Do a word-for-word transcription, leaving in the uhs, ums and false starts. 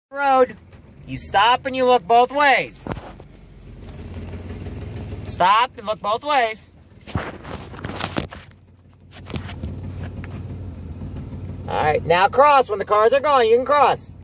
Road, you stop and you look both ways. Stop and look both ways. All right, now cross. When the cars are gone, you can cross.